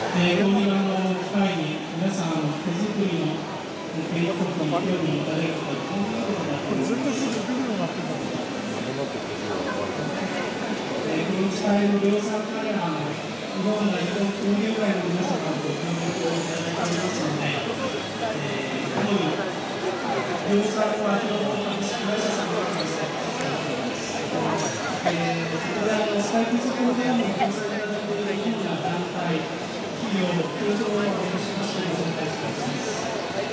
こういう機会に皆さん手作りのペイントに興味をいただいてこういうことだと思います。ずっとできるようになってたんですか。この機体の量産カメラの日本代表工業界の皆様と協力をいただいておりますので、主に量産は共同株式会社さんが開催されています。ここでスカイプ上でも開催いただいている日本の団体、企業、協調をお願いしますのでご紹介しています。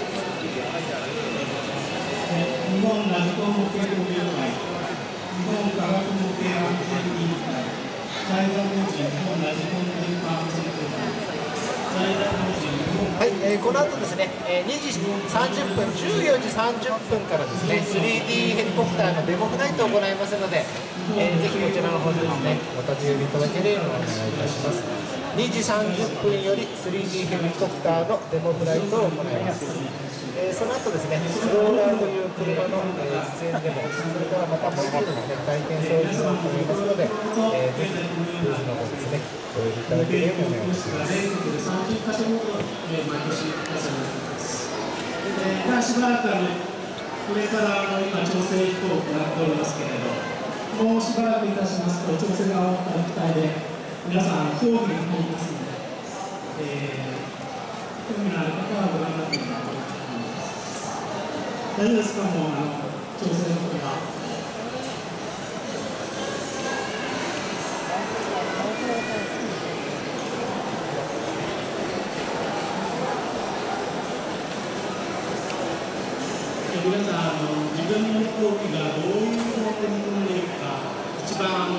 日本ラジコン模型工業会、日本科学模型安全委員会、財団法人日本ラジコン電波安全協会、財団法人日本。はい、この後ですね、2時30分、14時30分からですね、3D ヘリコプターのデモフライトを行いますので、ぜひこちらの方でですね、お立ち寄りいただけるようにお願いいたします。2時30分より 3D ヘリコプターのデモフライトを行います。その後ですね、スローラーという車の実演デモ、それからまたもう一度ですね、体験操業を行いますので、ぜひブースの方ですね、ご利用いただけるようにお願いします。全国で30カ所ほど毎年開催されています。しばらくこれから今調整飛行を行っておりますけれど、もうしばらくいたしますと調整が終わった機体で皆さん競技に入りますので、興味のある方はご覧になっていただければと思います。大丈夫ですか、もう調整のことは。皆さん自分の飛行機がどういう方向に飛んでいるか、一番